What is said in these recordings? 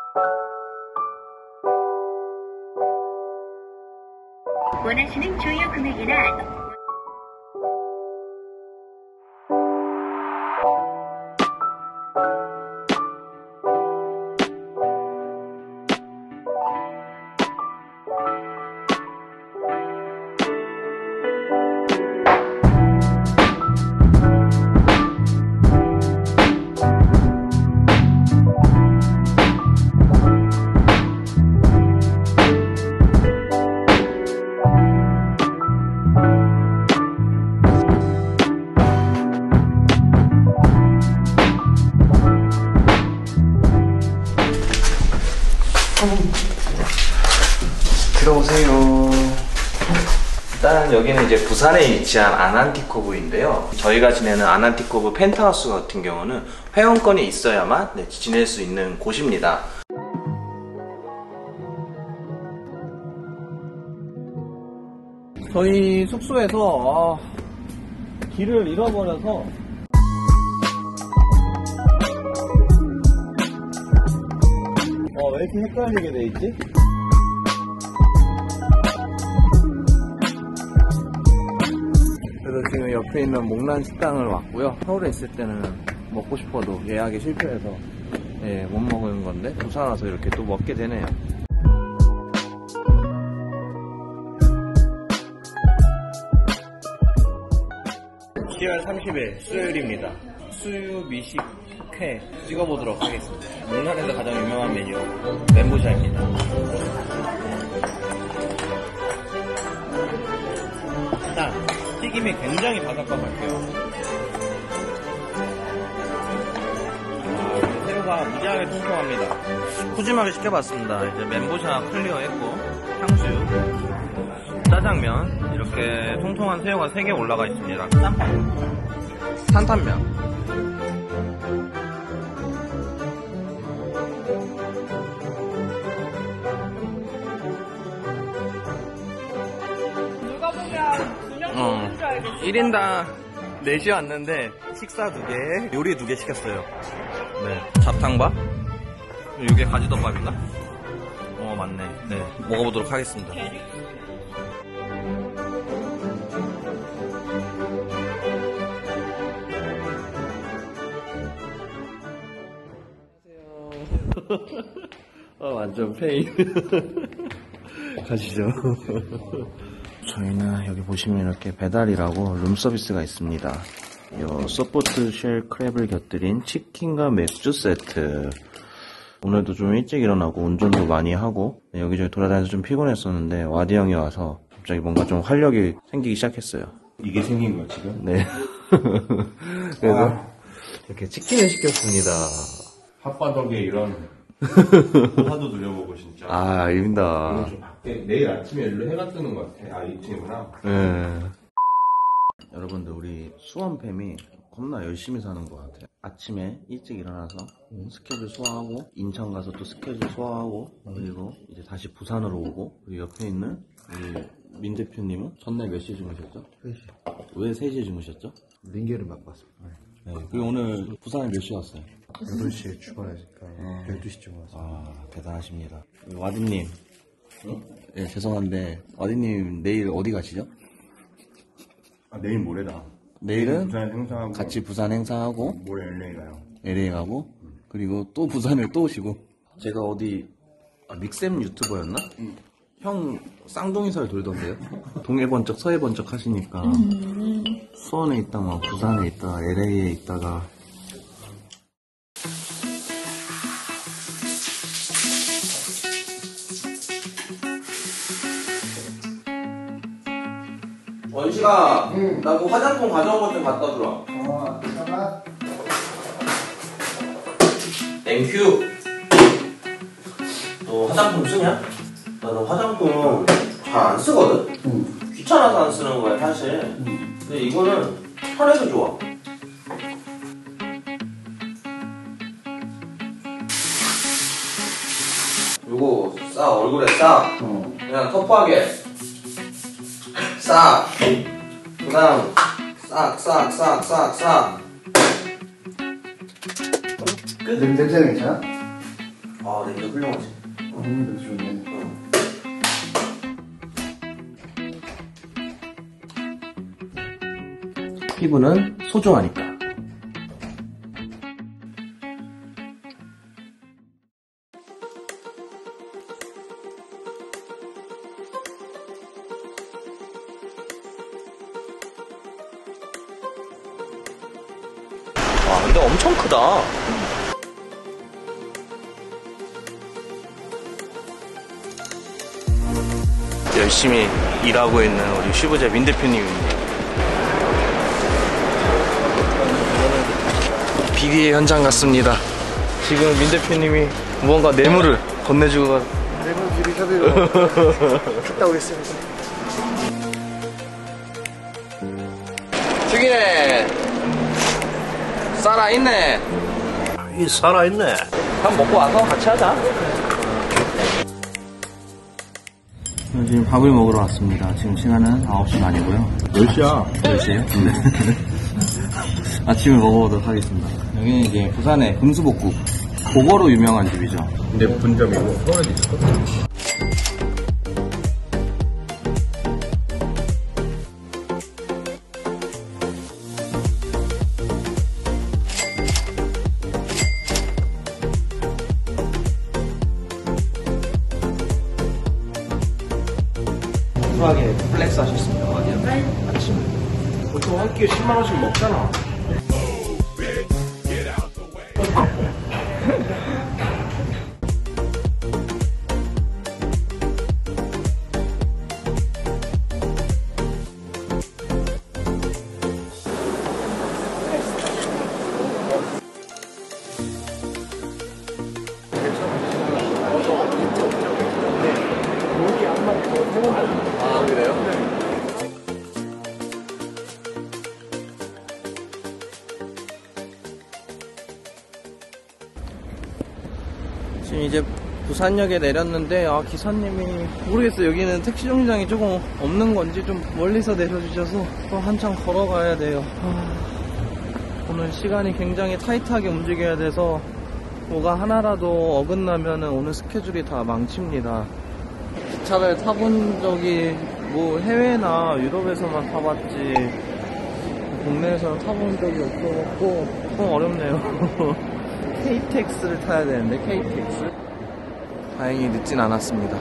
원하시는 주요 금액이나 들어오세요. 일단 여기는 이제 부산에 위치한 아난티코브인데요. 저희가 지내는 아난티코브 펜트하우스 같은 경우는 회원권이 있어야만 지낼 수 있는 곳입니다. 저희 숙소에서 길을 잃어버려서 왜 이렇게 헷갈리게 돼 있지? 그래서 지금 옆에 있는 목란 식당을 왔고요. 서울에 있을 때는 먹고 싶어도 예약이 실패해서 못 먹은 건데 부산 와서 이렇게 또 먹게 되네요. 10월 30일 수요일입니다. 수유 미식회 찍어보도록 하겠습니다. 목란에서 가장 유명한 메뉴 멘보샤입니다. 일단 튀김이 굉장히 바삭바삭해요. 새우가 무지하게 통통합니다. 푸짐하게 시켜봤습니다. 이제 멘보샤 클리어 했고 탕수육, 짜장면, 이렇게 통통한 새우가 3개 올라가 있습니다. 탄탄면. 누가 보면 2명 먹는 줄 알겠어. 1인당 4시 왔는데 식사 2개, 요리 2개 시켰어요. 네, 잡탕밥. 이게 가지덮밥인가? 맞네. 네, 먹어보도록 하겠습니다. 완전 페인. 가시죠. 저희는 여기 보시면 이렇게 배달이라고 룸서비스가 있습니다. 요 서포트 쉘 크랩을 곁들인 치킨과 맥주 세트. 오늘도 좀 일찍 일어나고 운전도 많이 하고 여기저기 돌아다니면서 좀 피곤했었는데 와디 형이 와서 갑자기 뭔가 좀 활력이 생기기 시작했어요. 이게 생긴 거야 지금? 네. 그래서 이렇게 치킨을 시켰습니다. 핫바덕에 이런 화도 누려보고 진짜. 아닙니다. 오늘 좀 밖에 내일 아침에 일로 해가 뜨는 것 같아. 2층이구나. 네. 여러분들 우리 수원팸이 겁나 열심히 사는 것 같아요. 아침에 일찍 일어나서 스케줄 소화하고 인천 가서 또 스케줄 소화하고 그리고 이제 다시 부산으로 오고 그리고 옆에 있는 우리 민 대표님은 전날 몇 시에 주무셨죠? 3시. 왜 3시에 주무셨죠? 링겔을 맡고 왔습니다. 네. 그리고 오늘 부산에 몇 시에 왔어요? 8시에 출발하니까 12시쯤 왔어요. 대단하십니다. 와디님. 네, 죄송한데 와디님 내일 어디 가시죠? 내일 모레다. 내일은 부산 행사하고 같이 부산 행사하고 모레 LA 가요. LA 가고 그리고 또 부산을 또 오시고 제가 어디 믹쌤 유튜버였나? 형 쌍둥이설 돌던데요? 동해 번쩍 서해 번쩍 하시니까 수원에 있다가 부산에 있다가 LA에 있다가 원식아 나 그 화장품 가져온 것 좀 갖다 주라. 잠깐만. 땡큐. 너 화장품 쓰냐? 나는 화장품 잘 안 쓰거든? 귀찮아서 안 쓰는 거야 사실. 근데 이거는 편해서 좋아. 요거 싸 얼굴에 싸. 그냥 터프하게 싸. 그 다음 싹. 끝? 냄새 괜찮아? 아, 네, 이거 훌륭하지. 너무 좋네. 피부는 소중하니까. 와, 근데 엄청 크다. 열심히 일하고 있는 우리 슈브제 민 대표님입니다. 비리의 현장 같습니다. 지금 민 대표님이 무언가 뇌물을 건네주고 가. 뇌물 비리 협의로 갔다 오겠습니다. 죽이네. 살아있네. 이 살아있네. 밥 먹고 와서 같이 하자. 지금 밥을 먹으러 왔습니다. 지금 시간은 9시 반이고요. 10시야. 10시에요? 네. 아침을 먹어보도록 하겠습니다. 여기는 이제 부산의 금수복국. 그거로 유명한 집이죠. 근데 분점이고 서울에도 있어. 소소하게 플렉스 하셨습니다. 아침에. 보통 한 끼에 10만원씩 먹잖아. 아, 그래요? 지금 이제 부산역에 내렸는데 기사님이 모르겠어요. 여기는 택시 정류장이 조금 없는 건지 좀 멀리서 내려주셔서 또 한참 걸어가야 돼요. 오늘 시간이 굉장히 타이트하게 움직여야 돼서 뭐가 하나라도 어긋나면 오늘 스케줄이 다 망칩니다. 기차를 타본 적이 뭐 해외나 유럽에서만 타봤지 국내에서는 타본 적이 없어갖고 좀 어렵네요. KTX를 타야 되는데 KTX 다행히 늦진 않았습니다.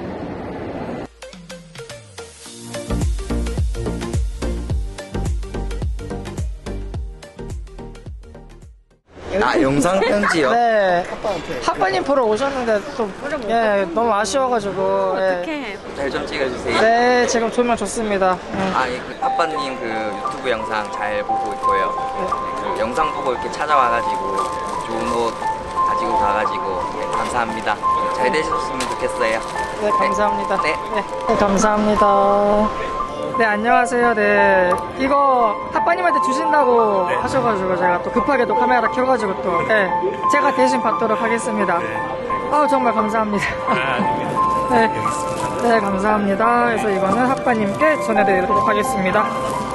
영상 편지요? 네. 하빠님 보러 오셨는데 좀, 예, 너무 아쉬워가지고. 예. 어떡해. 잘 좀 찍어주세요. 네, 지금 조명 좋습니다. 아빠님 그 유튜브 영상 잘 보고 있고요. 그 영상 보고 이렇게 찾아와가지고 좋은 옷 가지고 가가지고 감사합니다. 잘 되셨으면 좋겠어요. 네, 감사합니다. 네. 네, 감사합니다. 네, 안녕하세요. 네. 이거 하빠님한테 주신다고 하셔가지고 제가 또 급하게 또 카메라 켜가지고 또, 네, 제가 대신 받도록 하겠습니다. 정말 감사합니다. 네. 네, 감사합니다. 그래서 이거는 하빠님께 전해드리도록 하겠습니다.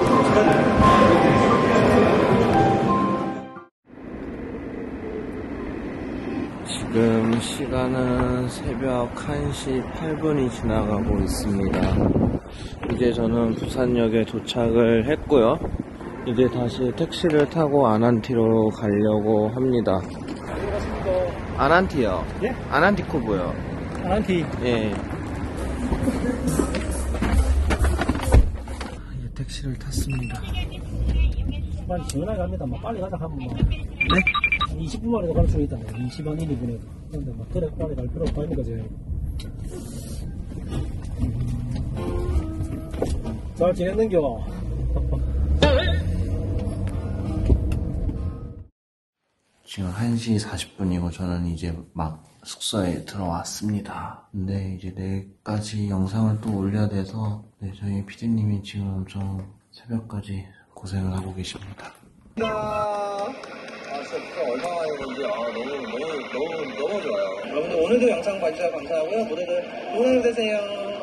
지금 시간은 새벽 1시 8분이 지나가고 있습니다. 이제 저는 부산역에 도착을 했고요. 이제 다시 택시를 타고 아난티로 가려고 합니다. 아난티요? 예? 아난티코브요. 아난티. 예. 이제 택시를 탔습니다. 빨리 시원하게 합니다. 막 빨리 가자 하면 막. 네? 20분 만에도 갈 수 있다. 20원 1인분에. 근데 막 그래 빨리 갈 필요 없고 하니까 이제. 잘 지냈는겨? 지금 1시 40분이고 저는 이제 막 숙소에 들어왔습니다. 근데 이제 내일까지 영상을 또 올려야 돼서 저희 PD님이 지금 엄청 새벽까지 고생을 하고 계십니다. 진짜 얼마나 많이 건지 너무 좋아요. 여러분들 오늘도 영상 봐주셔서 감사하고요. 모두들 좋은 하루 되세요.